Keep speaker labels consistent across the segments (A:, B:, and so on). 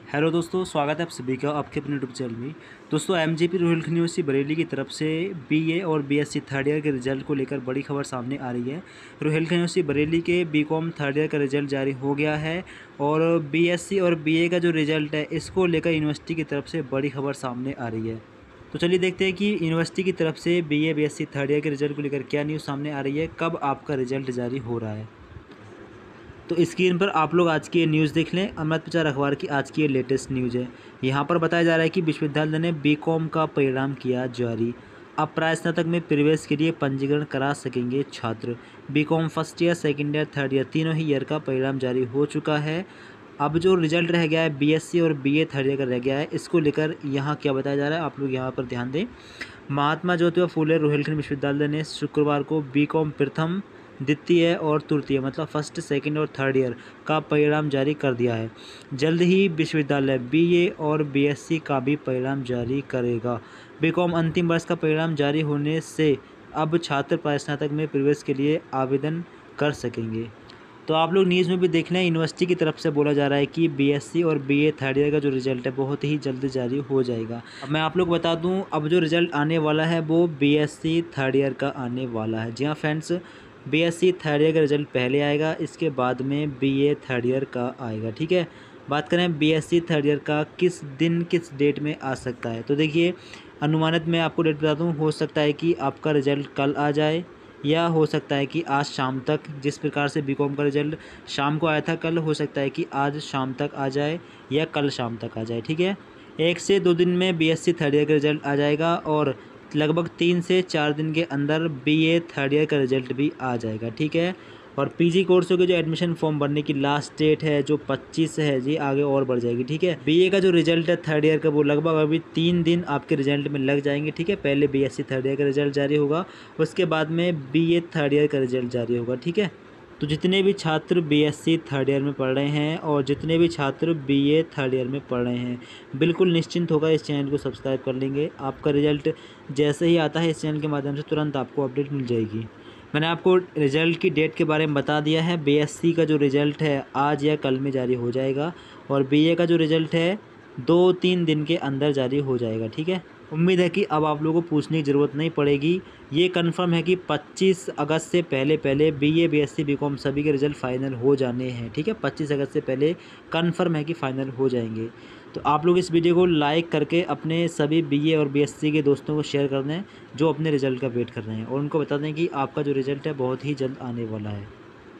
A: Hello दोस्तों, स्वागत है आप सभी का आपके अपने यूट्यूब चैनल में। दोस्तों, एमजीपी रोहिलखंड यूनिवर्सिटी बरेली की तरफ से बीए और बीएससी थर्ड ईयर के रिजल्ट को लेकर बड़ी खबर सामने आ रही है। रोहिलखंड यूनिवर्सिटी बरेली के बीकॉम थर्ड ईयर का रिजल्ट जारी हो गया है और बीएससी और बीए का जो रिजल्ट है इसको लेकर यूनिवर्सिटी की तरफ से बड़ी खबर सामने आ रही है। तो चलिए देखते हैं कि यूनिवर्सिटी की तरफ से बीए बीएससी थर्ड ईयर के रिजल्ट को लेकर क्या न्यूज़ सामने आ रही है, कब आपका रिजल्ट जारी हो रहा है। तो स्क्रीन पर आप लोग आज की न्यूज़ देख लें। अमृत प्रचार अखबार की आज की ये लेटेस्ट न्यूज़ है। यहाँ पर बताया जा रहा है कि विश्वविद्यालय ने बीकॉम का परिणाम किया जारी। अब प्रास्नातक में प्रवेश के लिए पंजीकरण करा सकेंगे छात्र। BCom first year, second year, third year तीनों ही ईयर का परिणाम जारी हो चुका है। अब जो रिजल्ट रह गया है बीएससी और बीए थर्ड ईयर का रह गया है, इसको लेकर यहाँ क्या बताया जा रहा है आप लोग यहाँ पर ध्यान दें। महात्मा ज्योतिबा फूले रोहिलखंड विश्वविद्यालय ने शुक्रवार को बीकॉम प्रथम, द्वितीय और तृतीय मतलब फर्स्ट, सेकंड और थर्ड ईयर का परिणाम जारी कर दिया है। जल्द ही विश्वविद्यालय बीए और बीएससी का भी परिणाम जारी करेगा। बीकॉम अंतिम वर्ष का परिणाम जारी होने से अब छात्र स्नातक में प्रवेश के लिए आवेदन कर सकेंगे। तो आप लोग न्यूज़ में भी देख लें, यूनिवर्सिटी की तरफ से बोला जा रहा है कि बीएससी और बीए थर्ड ईयर का जो रिजल्ट है बहुत ही जल्द जारी हो जाएगा। अब मैं आप लोग बता दूं, अब जो रिजल्ट आने वाला है वो बीएससी थर्ड ईयर का आने वाला है। जी हाँ फ्रेंड्स, बीएससी थर्ड ईयर का रिजल्ट पहले आएगा, इसके बाद में बीए थर्ड ईयर का आएगा। ठीक है, बात करें बीएससी थर्ड ईयर का किस दिन किस डेट में आ सकता है, तो देखिए अनुमानित मैं आपको डेट बता दूं, हो सकता है कि आपका रिजल्ट कल आ जाए या हो सकता है कि आज शाम तक। जिस प्रकार से बीकॉम का रिजल्ट शाम को आया था कल, हो सकता है कि आज शाम तक आ जाए या कल शाम तक आ जाए। ठीक है, 1 से 2 दिन में बीएससी थर्ड ईयर का रिजल्ट आ जाएगा और लगभग 3 से 4 दिन के अंदर बीए थर्ड ईयर का रिजल्ट भी आ जाएगा। ठीक है, और पीजी कोर्सों के जो एडमिशन फॉर्म भरने की लास्ट डेट है जो 25 है जी, आगे और बढ़ जाएगी। ठीक है, बीए का जो रिजल्ट है थर्ड ईयर का वो लगभग अभी 3 दिन आपके रिजल्ट में लग जाएंगे। ठीक है, पहले बीएससी थर्ड ईयर का रिजल्ट जारी होगा, उसके बाद में बीए थर्ड ईयर का रिजल्ट जारी होगा। ठीक है, तो जितने भी छात्र बीएससी थर्ड ईयर में पढ़ रहे हैं और जितने भी छात्र बीए थर्ड ईयर में पढ़ रहे हैं, बिल्कुल निश्चिंत होकर इस चैनल को सब्सक्राइब कर लेंगे। आपका रिजल्ट जैसे ही आता है इस चैनल के माध्यम से तुरंत आपको अपडेट मिल जाएगी। मैंने आपको रिजल्ट की डेट के बारे में बता दिया है। बीएससी का जो रिजल्ट है आज या कल में जारी हो जाएगा और बीए का जो रिजल्ट है 2-3 दिन के अंदर जारी हो जाएगा। ठीक है, उम्मीद है कि अब आप लोगों को पूछने की ज़रूरत नहीं पड़ेगी। ये कंफर्म है कि 25 अगस्त से पहले बीए बीएससी बीकॉम सभी के रिजल्ट फाइनल हो जाने हैं। ठीक है, 25 अगस्त से पहले कंफर्म है कि फ़ाइनल हो जाएंगे। तो आप लोग इस वीडियो को लाइक करके अपने सभी बीए और बीएससी के दोस्तों को शेयर कर दें जो अपने रिजल्ट का वेट कर रहे हैं और उनको बता दें कि आपका जो रिजल्ट है बहुत ही जल्द आने वाला है।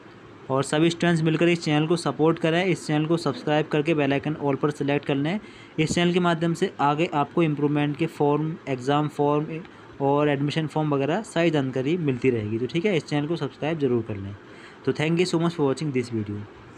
A: और सभी स्टूडेंट्स मिलकर इस चैनल को सपोर्ट करें, इस चैनल को सब्सक्राइब करके बेल आइकन ऑल पर सेलेक्ट कर लें। इस चैनल के माध्यम से आगे आपको इम्प्रूवमेंट के फॉर्म, एग्ज़ाम फॉर्म और एडमिशन फॉर्म वगैरह सारी जानकारी मिलती रहेगी। तो ठीक है, इस चैनल को सब्सक्राइब जरूर कर लें। तो thank you so much for watching this video.